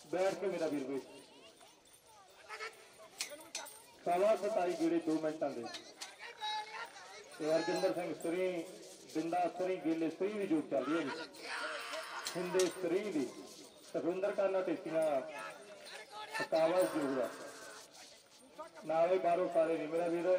बैठ के मेरा वीर भाई सवा 27 गेड़े 2 मिनटां दे हरजिंदर सिंह सरी बिंदा सरी गेले सरी की जोत चल रही है हिंदे सरी की सुखविंदर खाना टेकिया सतावा जोग का नाले बारों सारे नहीं मेरा वीर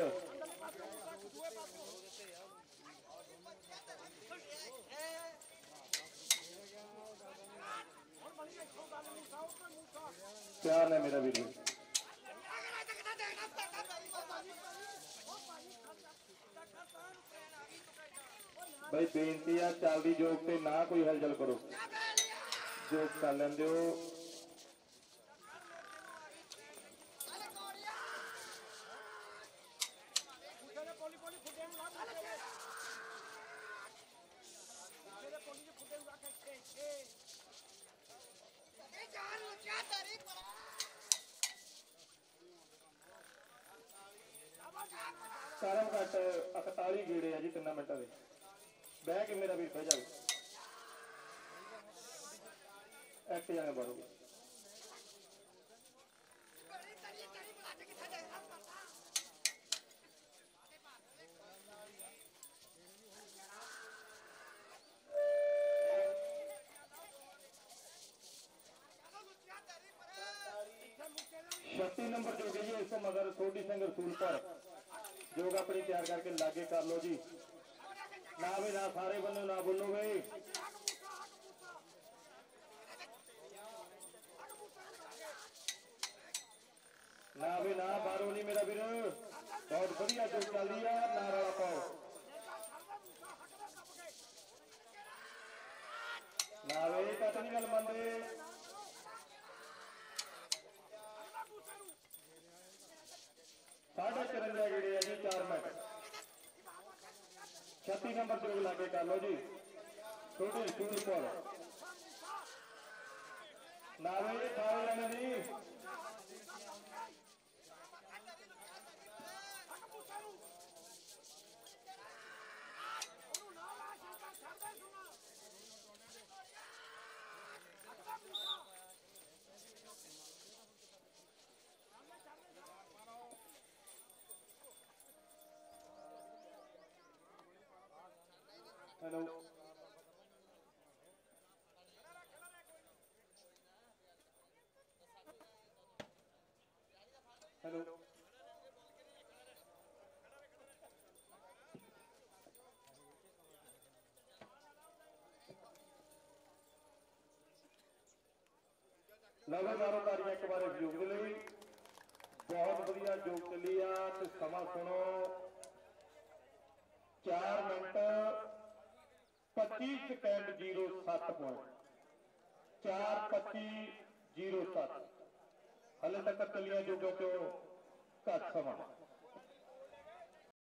प्यार है मेरा वीर भाई बेनती है चलती जोग से ना कोई हलचल करो जोग कर लेंदे हो करम घट 41 गेड़े है जी 3 मिनटा के बह के मेरा वीर बह जाओ एक जाने बढ़ोगे छत्ती नंबर जो गई है इसको मगर सोडी सिंह रसूलपुर जोग अपनी तैयार करके लागे कर लो जी ना भी ना सारे बनो ना बोलो भाई ना भी ना बारो नहीं मेरा वीर बहुत बढ़िया जो चल रही है ना रौला पाओ ना वे कत नहीं गल मनते 54 गेड़े है जी 4 मिनट 36 नंबर जोग लागे कर लो जी छोटे रसूलपुर ना वे सारे लेने जी हेलो हेलो लगातार तारियां एक बार योग के लिए बहुत बढ़िया योग चली आ समा सुनो 4 मिनट 25 सेकंड 07 पॉइंट 4:25:07 हले तक चलिया जोगों को घट समा